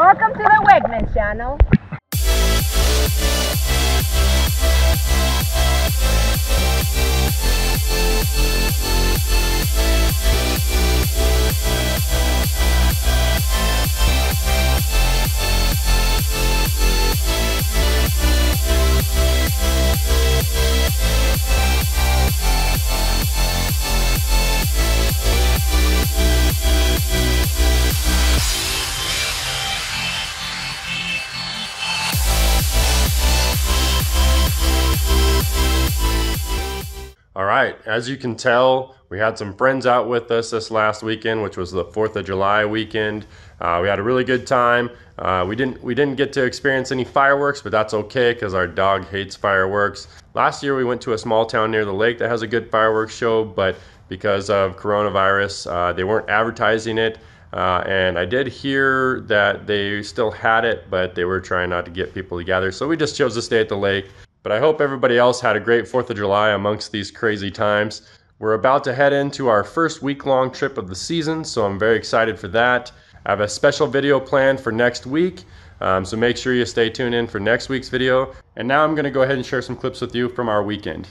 Welcome to the Wegman channel. All right, as you can tell, we had some friends out with us this last weekend, which was the 4th of July weekend. We had a really good time. We didn't get to experience any fireworks, but that's okay because our dog hates fireworks. Last year we went to a small town near the lake that has a good fireworks show, but because of coronavirus, they weren't advertising it. And I did hear that they still had it, but they were trying not to get people together. So we just chose to stay at the lake. But I hope everybody else had a great 4th of July amongst these crazy times. We're about to head into our first week-long trip of the season, so I'm very excited for that. I have a special video planned for next week, so make sure you stay tuned in for next week's video. And now I'm going to go ahead and share some clips with you from our weekend.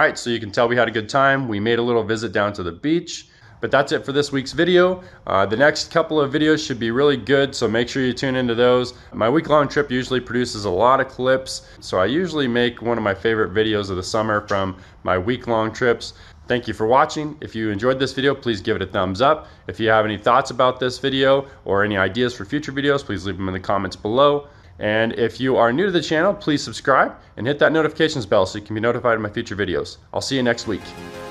right, so you can tell we had a good time. We made a little visit down to the beach. But that's it for this week's video. The next couple of videos should be really good, so make sure you tune into those. My week-long trip usually produces a lot of clips, so I usually make one of my favorite videos of the summer from my week-long trips. Thank you for watching. If you enjoyed this video, please give it a thumbs up. If you have any thoughts about this video or any ideas for future videos, please leave them in the comments below. And if you are new to the channel, please subscribe and hit that notifications bell so you can be notified of my future videos. I'll see you next week.